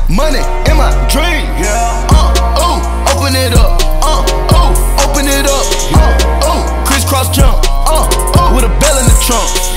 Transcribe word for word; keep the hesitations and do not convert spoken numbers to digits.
money in my dream. Yeah. Uh, oh, open it up. Uh, oh, open it up. Uh, oh, crisscross jump. Uh, oh, with a bell in the trunk.